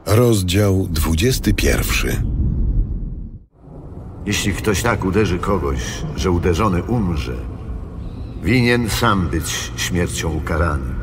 Rozdział 21. Jeśli ktoś tak uderzy kogoś, że uderzony umrze, winien sam być śmiercią ukarany.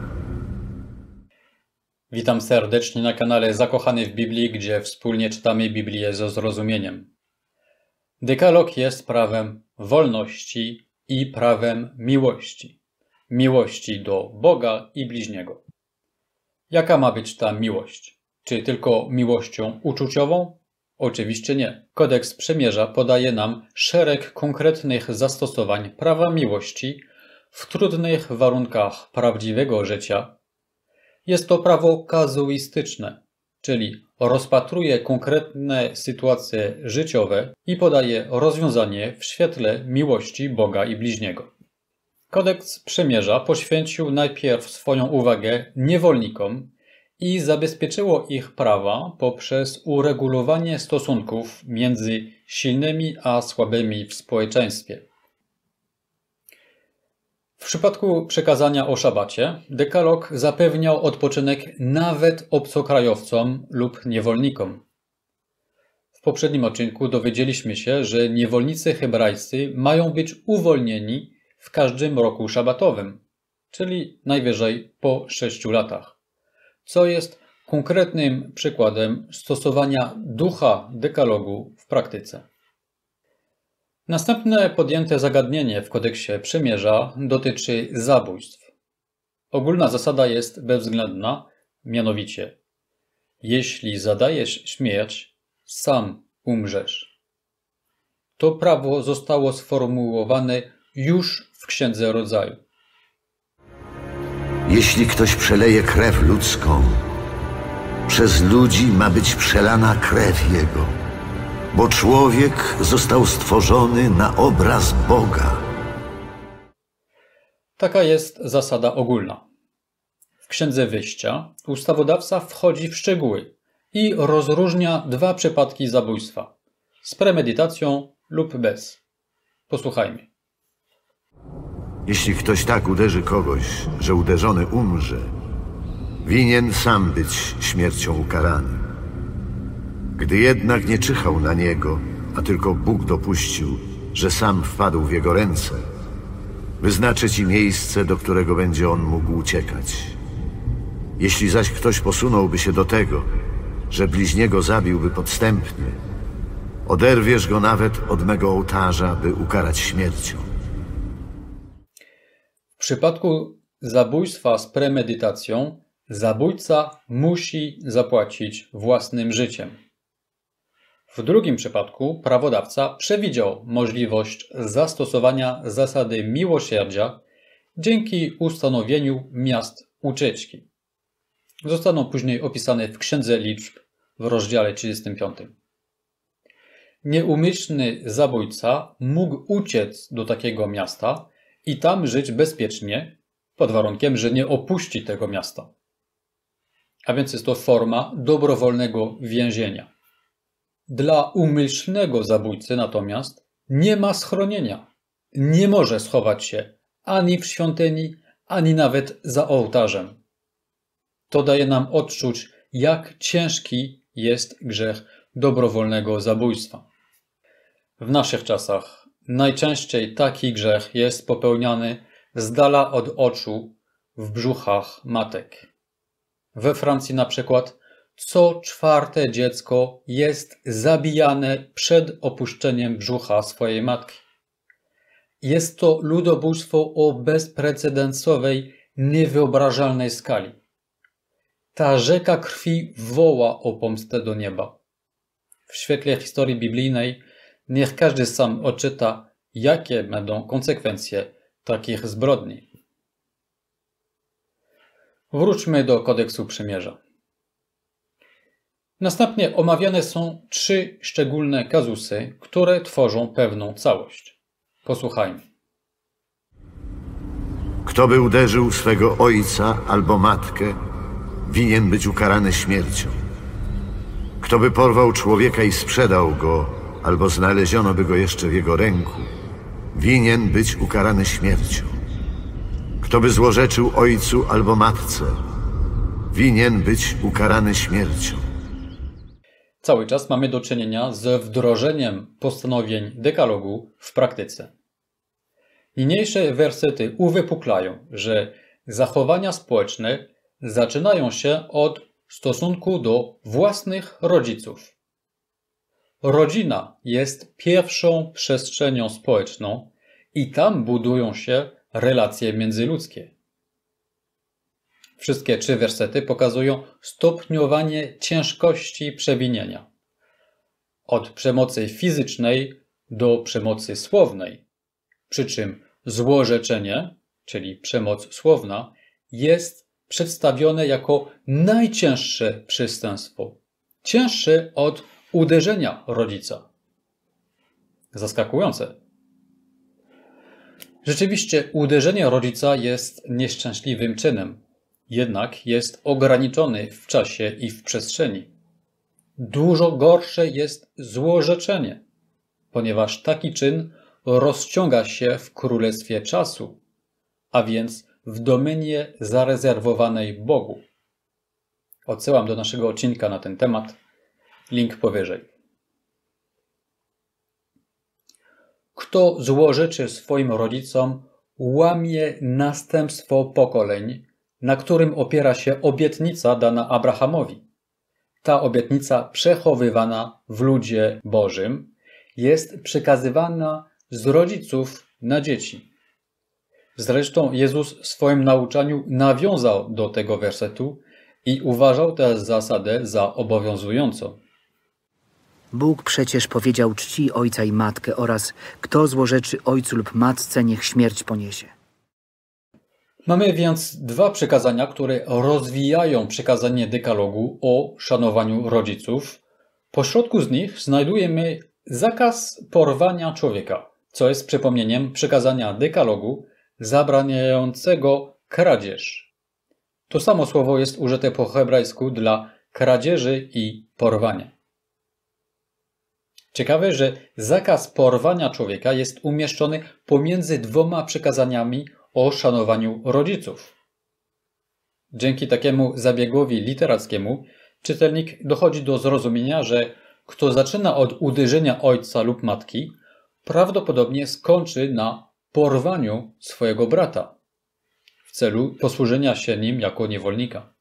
Witam serdecznie na kanale Zakochany w Biblii, gdzie wspólnie czytamy Biblię ze zrozumieniem. Dekalog jest prawem wolności i prawem miłości. Miłości do Boga i bliźniego. Jaka ma być ta miłość? Czy tylko miłością uczuciową? Oczywiście nie. Kodeks Przymierza podaje nam szereg konkretnych zastosowań prawa miłości w trudnych warunkach prawdziwego życia. Jest to prawo kazuistyczne, czyli rozpatruje konkretne sytuacje życiowe i podaje rozwiązanie w świetle miłości Boga i bliźniego. Kodeks Przymierza poświęcił najpierw swoją uwagę niewolnikom i zabezpieczyło ich prawa poprzez uregulowanie stosunków między silnymi a słabymi w społeczeństwie. W przypadku przekazania o szabacie, dekalog zapewniał odpoczynek nawet obcokrajowcom lub niewolnikom. W poprzednim odcinku dowiedzieliśmy się, że niewolnicy hebrajscy mają być uwolnieni w każdym roku szabatowym, czyli najwyżej po 6 latach, co jest konkretnym przykładem stosowania ducha dekalogu w praktyce. Następne podjęte zagadnienie w kodeksie Przymierza dotyczy zabójstw. Ogólna zasada jest bezwzględna, mianowicie: jeśli zadajesz śmierć, sam umrzesz. To prawo zostało sformułowane już w Księdze Rodzaju. Jeśli ktoś przeleje krew ludzką, przez ludzi ma być przelana krew jego, bo człowiek został stworzony na obraz Boga. Taka jest zasada ogólna. W Księdze Wyjścia ustawodawca wchodzi w szczegóły i rozróżnia dwa przypadki zabójstwa: z premedytacją lub bez. Posłuchajmy. Jeśli ktoś tak uderzy kogoś, że uderzony umrze, winien sam być śmiercią ukarany. Gdy jednak nie czyhał na niego, a tylko Bóg dopuścił, że sam wpadł w jego ręce, wyznaczy ci miejsce, do którego będzie on mógł uciekać. Jeśli zaś ktoś posunąłby się do tego, że bliźniego zabiłby podstępnie, oderwiesz go nawet od mego ołtarza, by ukarać śmiercią. W przypadku zabójstwa z premedytacją zabójca musi zapłacić własnym życiem. W drugim przypadku prawodawca przewidział możliwość zastosowania zasady miłosierdzia dzięki ustanowieniu miast ucieczki. Zostaną później opisane w Księdze Liczb w rozdziale 35. Nieumyślny zabójca mógł uciec do takiego miasta i tam żyć bezpiecznie, pod warunkiem, że nie opuści tego miasta. A więc jest to forma dobrowolnego więzienia. Dla umyślnego zabójcy natomiast nie ma schronienia. Nie może schować się ani w świątyni, ani nawet za ołtarzem. To daje nam odczuć, jak ciężki jest grzech dobrowolnego zabójstwa. W naszych czasach najczęściej taki grzech jest popełniany z dala od oczu w brzuchach matek. We Francji na przykład co 4. dziecko jest zabijane przed opuszczeniem brzucha swojej matki. Jest to ludobójstwo o bezprecedensowej, niewyobrażalnej skali. Ta rzeka krwi woła o pomstę do nieba. W świetle historii biblijnej niech każdy sam odczyta, jakie będą konsekwencje takich zbrodni. Wróćmy do kodeksu Przymierza. Następnie omawiane są 3 szczególne kazusy, które tworzą pewną całość. Posłuchajmy. Kto by uderzył swego ojca albo matkę, winien być ukarany śmiercią. Kto by porwał człowieka i sprzedał go, albo znaleziono by go jeszcze w jego ręku, winien być ukarany śmiercią. Kto by złorzeczył ojcu albo matce, winien być ukarany śmiercią. Cały czas mamy do czynienia z wdrożeniem postanowień dekalogu w praktyce. Niniejsze wersety uwypuklają, że zachowania społeczne zaczynają się od stosunku do własnych rodziców. Rodzina jest pierwszą przestrzenią społeczną i tam budują się relacje międzyludzkie. Wszystkie 3 wersety pokazują stopniowanie ciężkości przewinienia. Od przemocy fizycznej do przemocy słownej. Przy czym złorzeczenie, czyli przemoc słowna, jest przedstawione jako najcięższe przestępstwo. Cięższe od uderzenia rodzica. Zaskakujące. Rzeczywiście uderzenie rodzica jest nieszczęśliwym czynem, jednak jest ograniczony w czasie i w przestrzeni. Dużo gorsze jest złorzeczenie, ponieważ taki czyn rozciąga się w królestwie czasu, a więc w domenie zarezerwowanej Bogu. Odsyłam do naszego odcinka na ten temat, link powyżej. Kto złorzeczy swoim rodzicom, łamie następstwo pokoleń, na którym opiera się obietnica dana Abrahamowi. Ta obietnica przechowywana w ludzie Bożym jest przekazywana z rodziców na dzieci. Zresztą Jezus w swoim nauczaniu nawiązał do tego wersetu i uważał tę zasadę za obowiązującą. Bóg przecież powiedział: czci ojca i matkę oraz kto złorzeczy ojcu lub matce, niech śmierć poniesie. Mamy więc 2 przykazania, które rozwijają przykazanie dekalogu o szanowaniu rodziców. Pośrodku z nich znajdujemy zakaz porwania człowieka, co jest przypomnieniem przykazania dekalogu zabraniającego kradzież. To samo słowo jest użyte po hebrajsku dla kradzieży i porwania. Ciekawe, że zakaz porwania człowieka jest umieszczony pomiędzy 2 przykazaniami o szanowaniu rodziców. Dzięki takiemu zabiegowi literackiemu czytelnik dochodzi do zrozumienia, że kto zaczyna od uderzenia ojca lub matki, prawdopodobnie skończy na porwaniu swojego brata w celu posłużenia się nim jako niewolnika.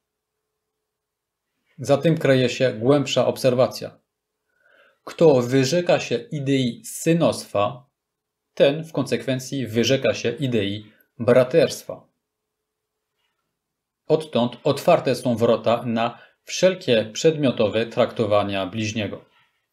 Za tym kryje się głębsza obserwacja. Kto wyrzeka się idei synostwa, ten w konsekwencji wyrzeka się idei braterstwa. Odtąd otwarte są wrota na wszelkie przedmiotowe traktowania bliźniego.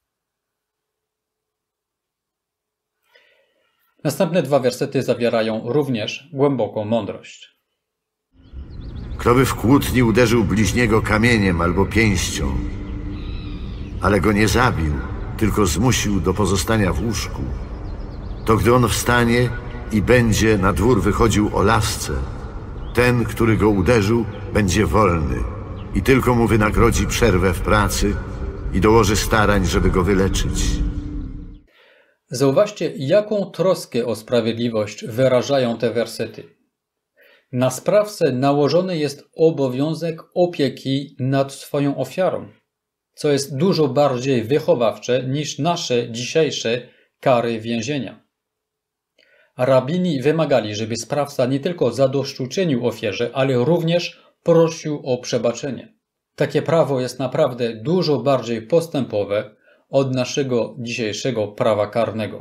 Następne 2 wersety zawierają również głęboką mądrość. Kto by w kłótni uderzył bliźniego kamieniem albo pięścią, ale go nie zabił, tylko zmusił do pozostania w łóżku, to gdy on wstanie i będzie na dwór wychodził o lasce, ten, który go uderzył, będzie wolny i tylko mu wynagrodzi przerwę w pracy i dołoży starań, żeby go wyleczyć. Zauważcie, jaką troskę o sprawiedliwość wyrażają te wersety. Na sprawcę nałożony jest obowiązek opieki nad swoją ofiarą, co jest dużo bardziej wychowawcze niż nasze dzisiejsze kary więzienia. Rabini wymagali, żeby sprawca nie tylko zadośćuczynił ofierze, ale również prosił o przebaczenie. Takie prawo jest naprawdę dużo bardziej postępowe od naszego dzisiejszego prawa karnego.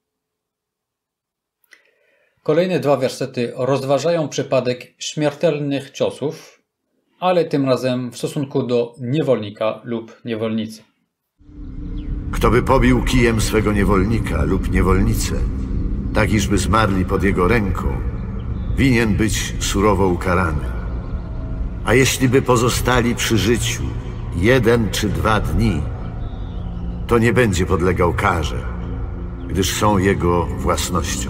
Kolejne 2 wersety rozważają przypadek śmiertelnych ciosów, ale tym razem w stosunku do niewolnika lub niewolnicy. Kto by pobił kijem swego niewolnika lub niewolnicę, tak iżby zmarli pod jego ręką, winien być surowo ukarany. A jeśli by pozostali przy życiu 1 czy 2 dni, to nie będzie podlegał karze, gdyż są jego własnością.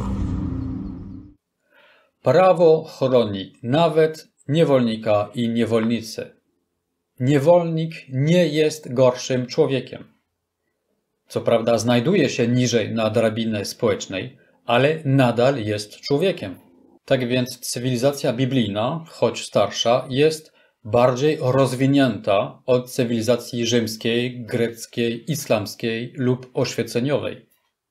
Prawo chroni nawet niewolnika i niewolnicę. Niewolnik nie jest gorszym człowiekiem. Co prawda znajduje się niżej na drabinie społecznej, ale nadal jest człowiekiem. Tak więc cywilizacja biblijna, choć starsza, jest bardziej rozwinięta od cywilizacji rzymskiej, greckiej, islamskiej lub oświeceniowej.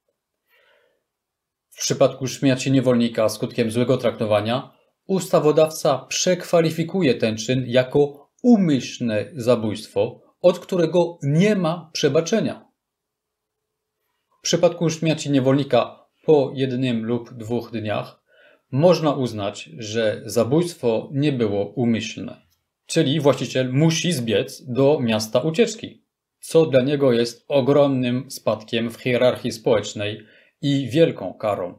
W przypadku śmierci niewolnika skutkiem złego traktowania ustawodawca przekwalifikuje ten czyn jako umyślne zabójstwo, od którego nie ma przebaczenia. W przypadku śmierci niewolnika po 1 lub 2 dniach można uznać, że zabójstwo nie było umyślne, czyli właściciel musi zbiec do miasta ucieczki, co dla niego jest ogromnym spadkiem w hierarchii społecznej i wielką karą.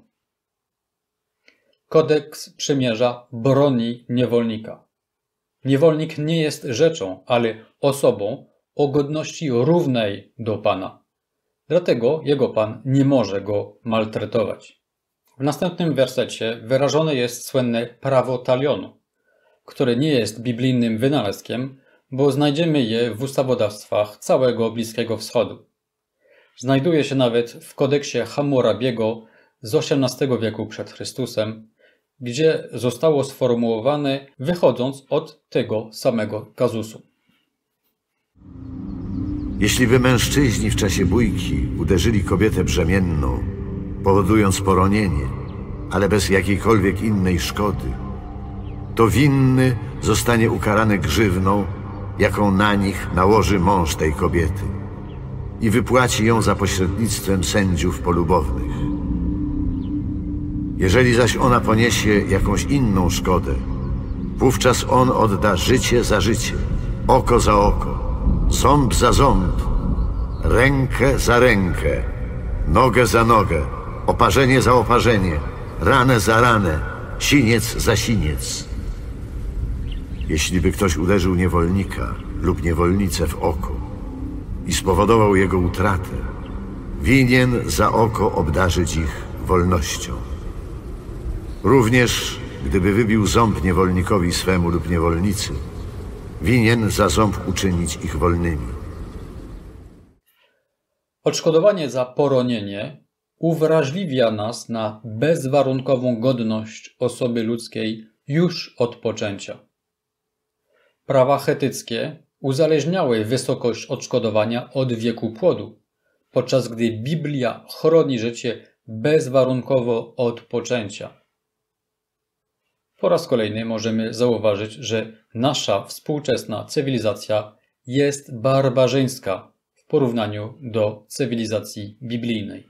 Kodeks Przymierza broni niewolnika. Niewolnik nie jest rzeczą, ale osobą o godności równej do Pana. Dlatego jego Pan nie może go maltretować. W następnym wersecie wyrażone jest słynne prawo talionu, które nie jest biblijnym wynalazkiem, bo znajdziemy je w ustawodawstwach całego Bliskiego Wschodu. Znajduje się nawet w kodeksie Hammurabiego z XVIII wieku przed Chrystusem, gdzie zostało sformułowane wychodząc od tego samego kazusu. Jeśli by mężczyźni w czasie bójki uderzyli kobietę brzemienną, powodując poronienie, ale bez jakiejkolwiek innej szkody, to winny zostanie ukarany grzywną, jaką na nich nałoży mąż tej kobiety i wypłaci ją za pośrednictwem sędziów polubownych. Jeżeli zaś ona poniesie jakąś inną szkodę, wówczas on odda życie za życie, oko za oko, ząb za ząb, rękę za rękę, nogę za nogę, oparzenie za oparzenie, ranę za ranę, siniec za siniec. Jeśli by ktoś uderzył niewolnika lub niewolnicę w oko i spowodował jego utratę, winien za oko obdarzyć ich wolnością. Również gdyby wybił ząb niewolnikowi swemu lub niewolnicy, winien za ząb uczynić ich wolnymi. Odszkodowanie za poronienie uwrażliwia nas na bezwarunkową godność osoby ludzkiej już od poczęcia. Prawa chetyckie uzależniały wysokość odszkodowania od wieku płodu, podczas gdy Biblia chroni życie bezwarunkowo od poczęcia. Po raz kolejny możemy zauważyć, że nasza współczesna cywilizacja jest barbarzyńska w porównaniu do cywilizacji biblijnej.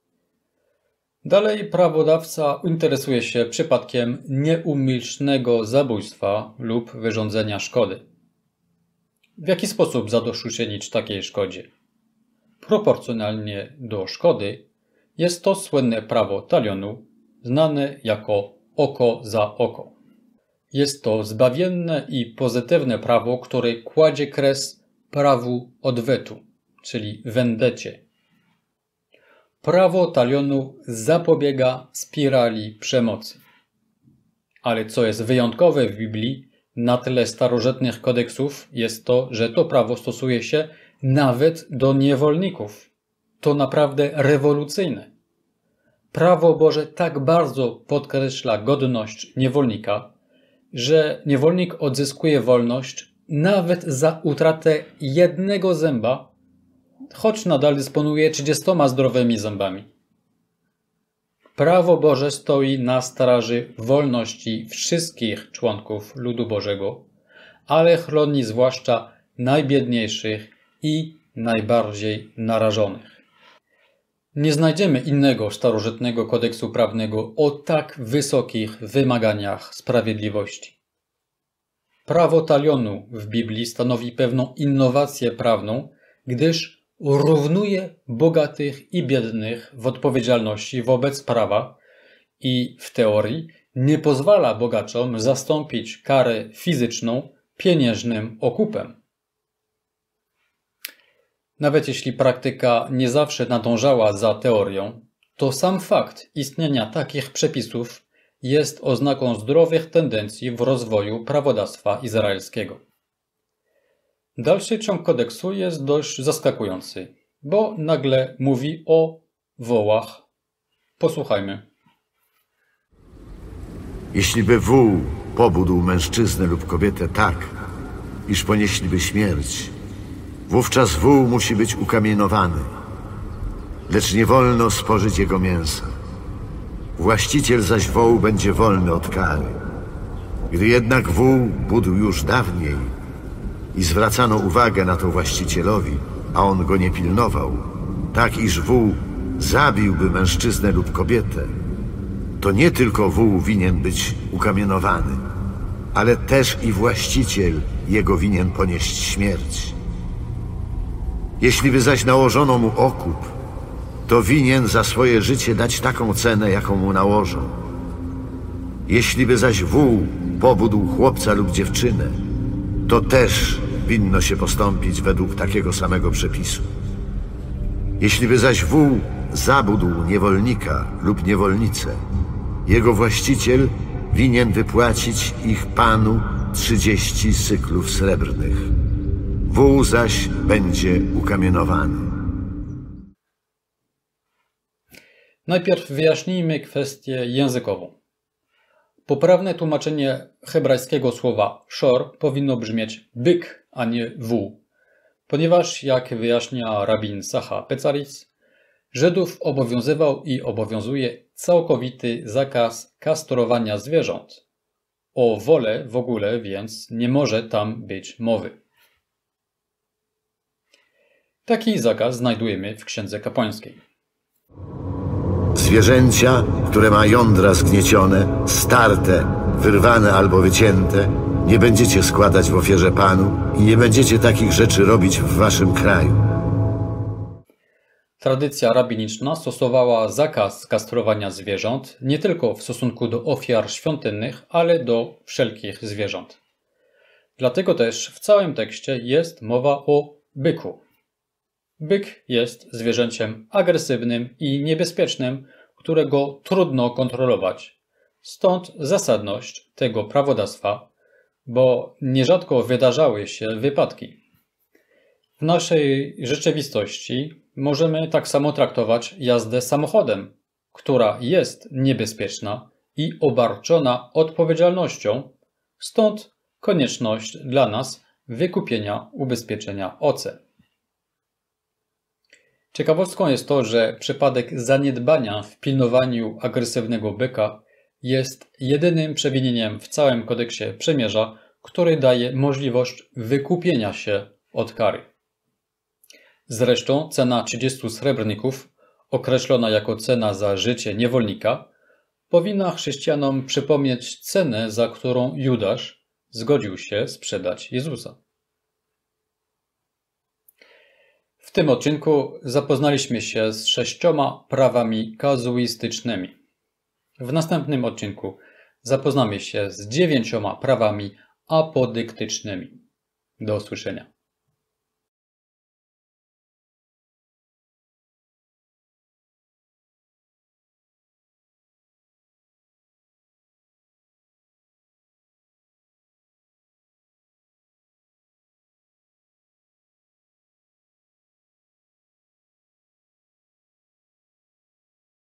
Dalej prawodawca interesuje się przypadkiem nieumyślnego zabójstwa lub wyrządzenia szkody. W jaki sposób zadośćuczynić takiej szkodzie? Proporcjonalnie do szkody jest to słynne prawo talionu, znane jako oko za oko. Jest to zbawienne i pozytywne prawo, które kładzie kres prawu odwetu, czyli wendecie. Prawo talionu zapobiega spirali przemocy. Ale co jest wyjątkowe w Biblii, na tle starożytnych kodeksów, jest to, że to prawo stosuje się nawet do niewolników. To naprawdę rewolucyjne. Prawo Boże tak bardzo podkreśla godność niewolnika, że niewolnik odzyskuje wolność nawet za utratę jednego zęba, choć nadal dysponuje 30 zdrowymi zębami. Prawo Boże stoi na straży wolności wszystkich członków ludu Bożego, ale chroni zwłaszcza najbiedniejszych i najbardziej narażonych. Nie znajdziemy innego starożytnego kodeksu prawnego o tak wysokich wymaganiach sprawiedliwości. Prawo talionu w Biblii stanowi pewną innowację prawną, gdyż równuje bogatych i biednych w odpowiedzialności wobec prawa i w teorii nie pozwala bogaczom zastąpić karę fizyczną pieniężnym okupem. Nawet jeśli praktyka nie zawsze nadążała za teorią, to sam fakt istnienia takich przepisów jest oznaką zdrowych tendencji w rozwoju prawodawstwa izraelskiego. Dalszy ciąg kodeksu jest dość zaskakujący, bo nagle mówi o wołach. Posłuchajmy. Jeśli by wół pobudł mężczyznę lub kobietę tak, iż ponieśliby śmierć, wówczas wół musi być ukamienowany, lecz nie wolno spożyć jego mięsa. Właściciel zaś wołu będzie wolny od kary. Gdy jednak wół budł już dawniej i zwracano uwagę na to właścicielowi, a on go nie pilnował, tak iż wół zabiłby mężczyznę lub kobietę, to nie tylko wół winien być ukamienowany, ale też i właściciel jego winien ponieść śmierć. Jeśli by zaś nałożono mu okup, to winien za swoje życie dać taką cenę, jaką mu nałożą. Jeśli by zaś wół pobudł chłopca lub dziewczynę, to też winno się postąpić według takiego samego przepisu. Jeśli by zaś wół zabudł niewolnika lub niewolnicę, jego właściciel winien wypłacić ich panu 30 syklów srebrnych. Wół zaś będzie ukamienowany. Najpierw wyjaśnijmy kwestię językową. Poprawne tłumaczenie hebrajskiego słowa szor powinno brzmieć byk, a nie wół, ponieważ, jak wyjaśnia rabin Sacha Pecaris, Żydów obowiązywał i obowiązuje całkowity zakaz kastrowania zwierząt. O wole w ogóle więc nie może tam być mowy. Taki zakaz znajdujemy w Księdze Kapłańskiej. Zwierzęcia, które ma jądra zgniecione, starte, wyrwane albo wycięte, nie będziecie składać w ofierze Panu i nie będziecie takich rzeczy robić w waszym kraju. Tradycja rabiniczna stosowała zakaz kastrowania zwierząt nie tylko w stosunku do ofiar świątynnych, ale do wszelkich zwierząt. Dlatego też w całym tekście jest mowa o byku. Byk jest zwierzęciem agresywnym i niebezpiecznym, którego trudno kontrolować. Stąd zasadność tego prawodawstwa, bo nierzadko wydarzały się wypadki. W naszej rzeczywistości możemy tak samo traktować jazdę samochodem, która jest niebezpieczna i obarczona odpowiedzialnością, stąd konieczność dla nas wykupienia ubezpieczenia OC. Ciekawostką jest to, że przypadek zaniedbania w pilnowaniu agresywnego byka jest jedynym przewinieniem w całym kodeksie przymierza, który daje możliwość wykupienia się od kary. Zresztą cena 30 srebrników, określona jako cena za życie niewolnika, powinna chrześcijanom przypomnieć cenę, za którą Judasz zgodził się sprzedać Jezusa. W tym odcinku zapoznaliśmy się z 6 prawami kazuistycznymi. W następnym odcinku zapoznamy się z 9 prawami apodyktycznymi. Do usłyszenia.